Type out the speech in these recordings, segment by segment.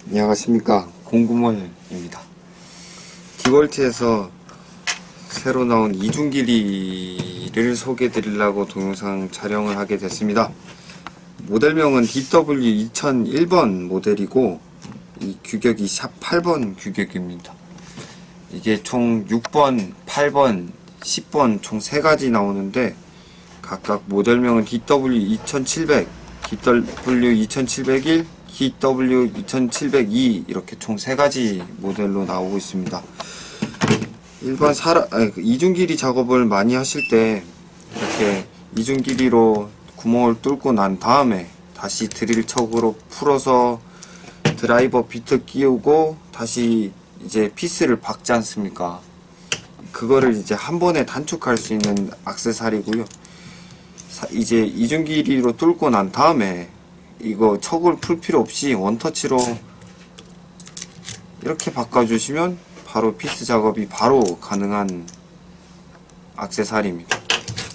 안녕하십니까, 공구몬입니다. 디월트에서 새로 나온 이중길이를 소개해 드리려고 동영상 촬영을 하게 됐습니다. 모델명은 DW 2001번 모델이고 이 규격이 샵 8번 규격입니다. 이게 총 6번, 8번, 10번 총 3가지 나오는데 각각 모델명은 DW 2700, DW 2701, DW 2702 이렇게 총 3가지 모델로 나오고 있습니다. 일반 이중길이 작업을 많이 하실 때 이렇게 이중길이로 구멍을 뚫고 난 다음에 다시 드릴 척으로 풀어서 드라이버 비트 끼우고 다시 이제 피스를 박지 않습니까? 그거를 이제 한 번에 단축할 수 있는 액세서리고요. 이제 이중길이로 뚫고 난 다음에 이거 척을 풀 필요 없이 원터치로 이렇게 바꿔주시면 바로 피스 작업이 바로 가능한 액세서리입니다.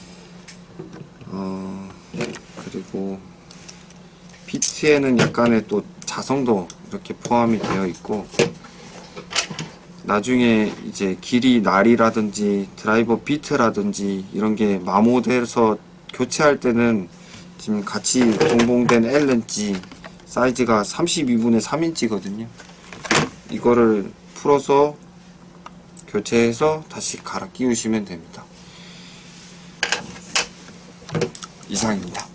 그리고 비트에는 약간의 또 자성도 이렇게 포함이 되어 있고, 나중에 이제 길이 날이라든지 드라이버 비트라든지 이런 게 마모돼서 교체할 때는 지금 같이 동봉된 L렌치 사이즈가 32분의 3인치거든요. 이거를 풀어서 교체해서 다시 갈아 끼우시면 됩니다. 이상입니다.